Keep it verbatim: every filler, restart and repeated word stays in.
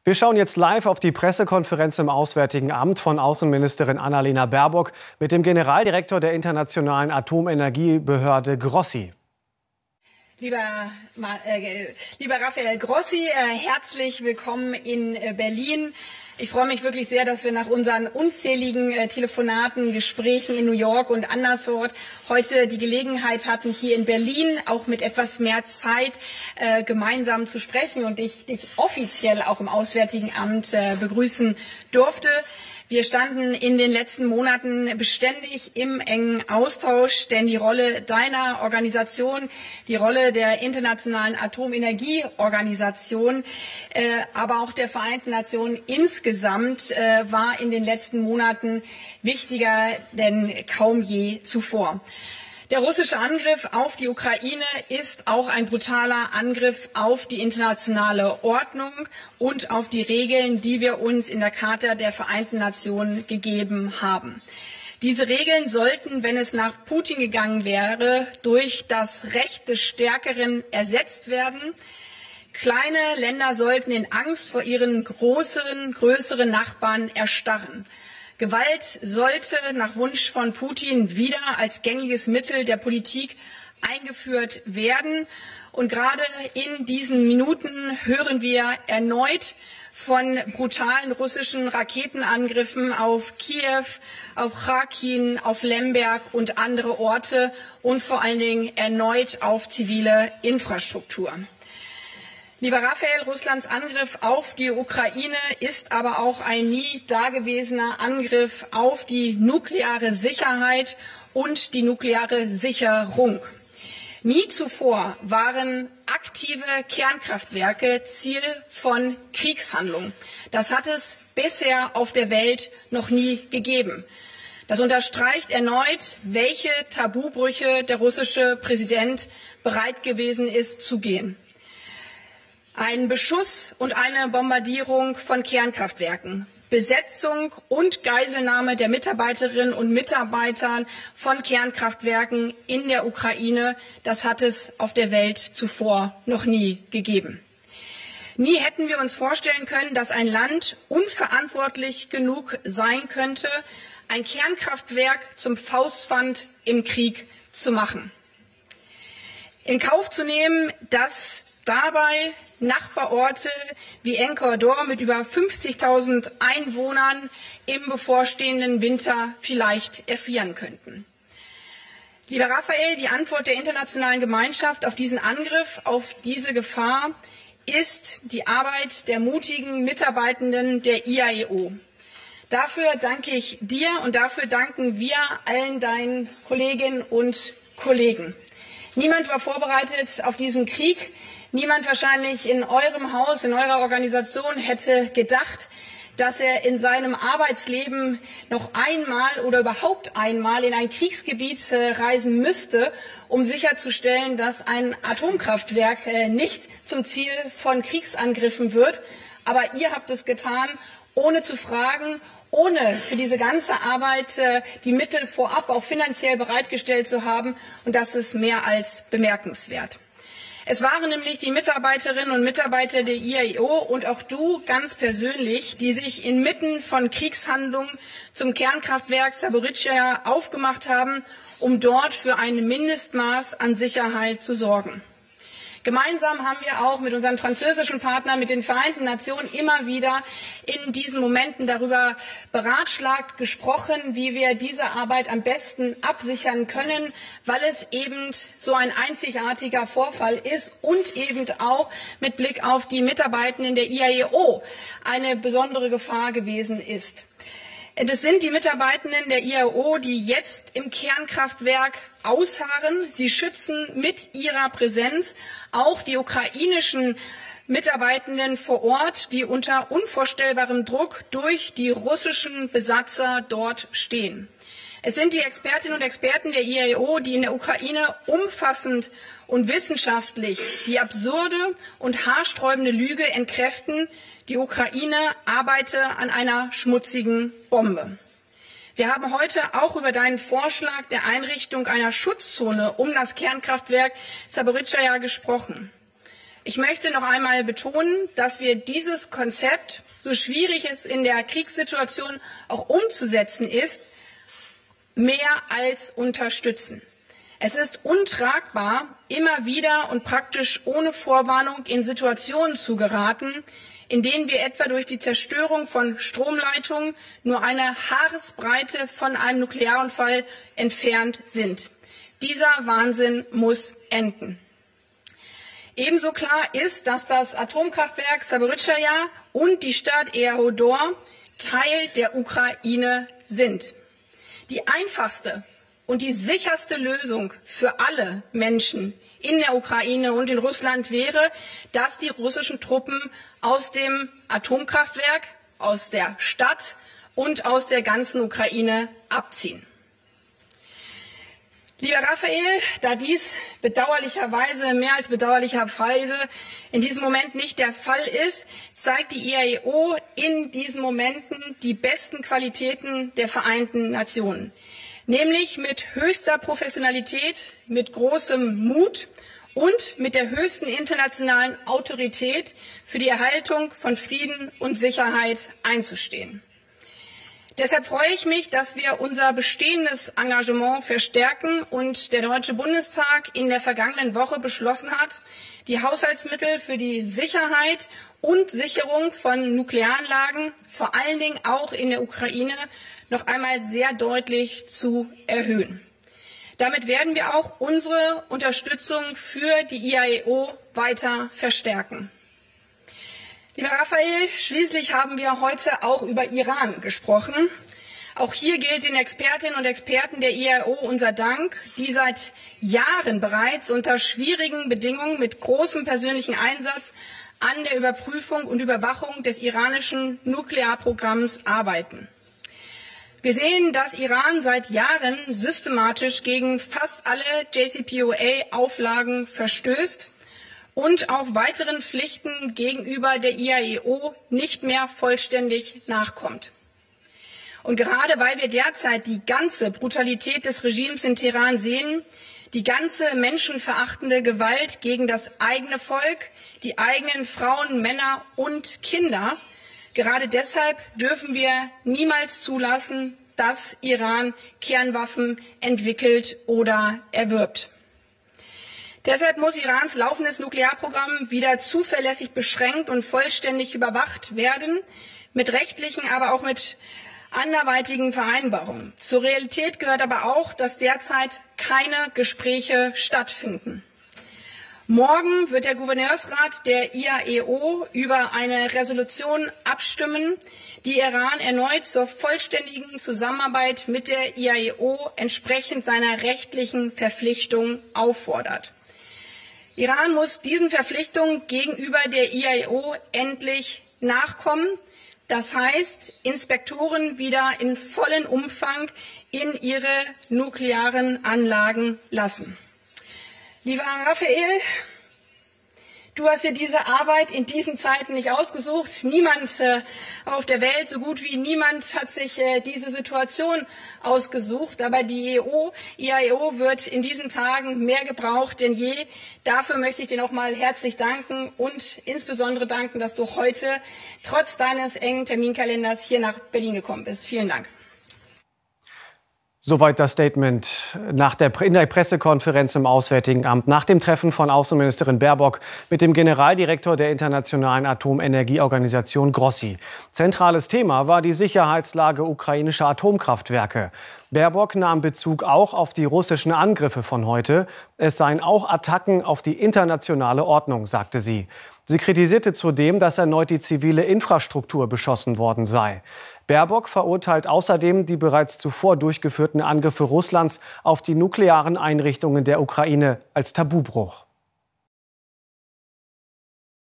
Wir schauen jetzt live auf die Pressekonferenz im Auswärtigen Amt von Außenministerin Annalena Baerbock mit dem Generaldirektor der Internationalen Atomenergiebehörde Grossi. Lieber, äh, lieber Rafael Grossi, äh, herzlich willkommen in äh, Berlin. Ich freue mich wirklich sehr, dass wir nach unseren unzähligen äh, Telefonaten, Gesprächen in New York und anderswo heute die Gelegenheit hatten, hier in Berlin auch mit etwas mehr Zeit äh, gemeinsam zu sprechen und ich dich offiziell auch im Auswärtigen Amt äh, begrüßen durfte. Wir standen in den letzten Monaten beständig im engen Austausch, denn die Rolle deiner Organisation, die Rolle der Internationalen Atomenergieorganisation, äh, aber auch der Vereinten Nationen insgesamt äh, war in den letzten Monaten wichtiger denn kaum je zuvor. Der russische Angriff auf die Ukraine ist auch ein brutaler Angriff auf die internationale Ordnung und auf die Regeln, die wir uns in der Charta der Vereinten Nationen gegeben haben. Diese Regeln sollten, wenn es nach Putin gegangen wäre, durch das Recht des Stärkeren ersetzt werden. Kleine Länder sollten in Angst vor ihren großen, größeren Nachbarn erstarren. Gewalt sollte nach Wunsch von Putin wieder als gängiges Mittel der Politik eingeführt werden. Und gerade in diesen Minuten hören wir erneut von brutalen russischen Raketenangriffen auf Kiew, auf Kharkiv, auf Lemberg und andere Orte und vor allen Dingen erneut auf zivile Infrastruktur. Lieber Rafael, Russlands Angriff auf die Ukraine ist aber auch ein nie dagewesener Angriff auf die nukleare Sicherheit und die nukleare Sicherung. Nie zuvor waren aktive Kernkraftwerke Ziel von Kriegshandlungen. Das hat es bisher auf der Welt noch nie gegeben. Das unterstreicht erneut, welche Tabubrüche der russische Präsident bereit gewesen ist zu gehen. Ein Beschuss und eine Bombardierung von Kernkraftwerken, Besetzung und Geiselnahme der Mitarbeiterinnen und Mitarbeiter von Kernkraftwerken in der Ukraine, das hat es auf der Welt zuvor noch nie gegeben. Nie hätten wir uns vorstellen können, dass ein Land unverantwortlich genug sein könnte, ein Kernkraftwerk zum Faustpfand im Krieg zu machen. In Kauf zu nehmen, dass dabei Nachbarorte wie Ecuador mit über fünfzigtausend Einwohnern im bevorstehenden Winter vielleicht erfrieren könnten. Lieber Rafael, die Antwort der internationalen Gemeinschaft auf diesen Angriff, auf diese Gefahr, ist die Arbeit der mutigen Mitarbeitenden der I A E O. Dafür danke ich dir und dafür danken wir allen deinen Kolleginnen und Kollegen. Niemand war vorbereitet auf diesen Krieg. Niemand wahrscheinlich in eurem Haus, in eurer Organisation hätte gedacht, dass er in seinem Arbeitsleben noch einmal oder überhaupt einmal in ein Kriegsgebiet reisen müsste, um sicherzustellen, dass ein Atomkraftwerk nicht zum Ziel von Kriegsangriffen wird. Aber ihr habt es getan, ohne zu fragen, ohne für diese ganze Arbeit die Mittel vorab auch finanziell bereitgestellt zu haben. Und das ist mehr als bemerkenswert. Es waren nämlich die Mitarbeiterinnen und Mitarbeiter der I A E O und auch du ganz persönlich, die sich inmitten von Kriegshandlungen zum Kernkraftwerk Zaporizhzhia aufgemacht haben, um dort für ein Mindestmaß an Sicherheit zu sorgen. Gemeinsam haben wir auch mit unseren französischen Partnern, mit den Vereinten Nationen immer wieder in diesen Momenten darüber beratschlagt, gesprochen, wie wir diese Arbeit am besten absichern können, weil es eben so ein einzigartiger Vorfall ist und eben auch mit Blick auf die Mitarbeitenden der I A E O eine besondere Gefahr gewesen ist. Das sind die Mitarbeitenden der I A E O, die jetzt im Kernkraftwerk ausharren. Sie schützen mit ihrer Präsenz auch die ukrainischen Mitarbeitenden vor Ort, die unter unvorstellbarem Druck durch die russischen Besatzer dort stehen. Es sind die Expertinnen und Experten der I A E O, die in der Ukraine umfassend und wissenschaftlich die absurde und haarsträubende Lüge entkräften, die Ukraine arbeite an einer schmutzigen Bombe. Wir haben heute auch über deinen Vorschlag der Einrichtung einer Schutzzone um das Kernkraftwerk Zaporizhzhia gesprochen. Ich möchte noch einmal betonen, dass wir dieses Konzept, so schwierig es in der Kriegssituation auch umzusetzen ist, mehr als unterstützen. Es ist untragbar, immer wieder und praktisch ohne Vorwarnung in Situationen zu geraten, in denen wir etwa durch die Zerstörung von Stromleitungen nur eine Haaresbreite von einem Nuklearunfall entfernt sind. Dieser Wahnsinn muss enden. Ebenso klar ist, dass das Atomkraftwerk Saporizhzhia und die Stadt Enerhodar Teil der Ukraine sind. Die einfachste und die sicherste Lösung für alle Menschen in der Ukraine und in Russland wäre, dass die russischen Truppen aus dem Atomkraftwerk, aus der Stadt und aus der ganzen Ukraine abziehen. Lieber Raphael, da dies bedauerlicherweise, mehr als bedauerlicherweise in diesem Moment nicht der Fall ist, zeigt die I A E O in diesen Momenten die besten Qualitäten der Vereinten Nationen. Nämlich mit höchster Professionalität, mit großem Mut und mit der höchsten internationalen Autorität für die Erhaltung von Frieden und Sicherheit einzustehen. Deshalb freue ich mich, dass wir unser bestehendes Engagement verstärken und der Deutsche Bundestag in der vergangenen Woche beschlossen hat, die Haushaltsmittel für die Sicherheit und Sicherung von Nuklearanlagen, vor allen Dingen auch in der Ukraine, noch einmal sehr deutlich zu erhöhen. Damit werden wir auch unsere Unterstützung für die I A E O weiter verstärken. Lieber Raphael, schließlich haben wir heute auch über Iran gesprochen. Auch hier gilt den Expertinnen und Experten der I A E O unser Dank, die seit Jahren bereits unter schwierigen Bedingungen mit großem persönlichen Einsatz an der Überprüfung und Überwachung des iranischen Nuklearprogramms arbeiten. Wir sehen, dass Iran seit Jahren systematisch gegen fast alle J C P O A-Auflagen verstößt und auch weiteren Pflichten gegenüber der I A E O nicht mehr vollständig nachkommt. Und gerade weil wir derzeit die ganze Brutalität des Regimes in Teheran sehen, die ganze menschenverachtende Gewalt gegen das eigene Volk, die eigenen Frauen, Männer und Kinder, gerade deshalb dürfen wir niemals zulassen, dass Iran Kernwaffen entwickelt oder erwirbt. Deshalb muss Irans laufendes Nuklearprogramm wieder zuverlässig beschränkt und vollständig überwacht werden, mit rechtlichen, aber auch mit anderweitigen Vereinbarungen. Zur Realität gehört aber auch, dass derzeit keine Gespräche stattfinden. Morgen wird der Gouverneursrat der I A E O über eine Resolution abstimmen, die Iran erneut zur vollständigen Zusammenarbeit mit der I A E O entsprechend seiner rechtlichen Verpflichtungen auffordert. Iran muss diesen Verpflichtungen gegenüber der I A E O endlich nachkommen. Das heißt, Inspektoren wieder in vollem Umfang in ihre nuklearen Anlagen lassen. Lieber Raphael, du hast ja diese Arbeit in diesen Zeiten nicht ausgesucht. Niemand äh, auf der Welt, so gut wie niemand, hat sich äh, diese Situation ausgesucht. Aber die I A E O wird in diesen Tagen mehr gebraucht denn je. Dafür möchte ich dir nochmal herzlich danken und insbesondere danken, dass du heute trotz deines engen Terminkalenders hier nach Berlin gekommen bist. Vielen Dank. Soweit das Statement nach der, in der Pressekonferenz im Auswärtigen Amt nach dem Treffen von Außenministerin Baerbock mit dem Generaldirektor der Internationalen Atomenergieorganisation Grossi. Zentrales Thema war die Sicherheitslage ukrainischer Atomkraftwerke. Baerbock nahm Bezug auch auf die russischen Angriffe von heute. Es seien auch Attacken auf die internationale Ordnung, sagte sie. Sie kritisierte zudem, dass erneut die zivile Infrastruktur beschossen worden sei. Baerbock verurteilt außerdem die bereits zuvor durchgeführten Angriffe Russlands auf die nuklearen Einrichtungen der Ukraine als Tabubruch.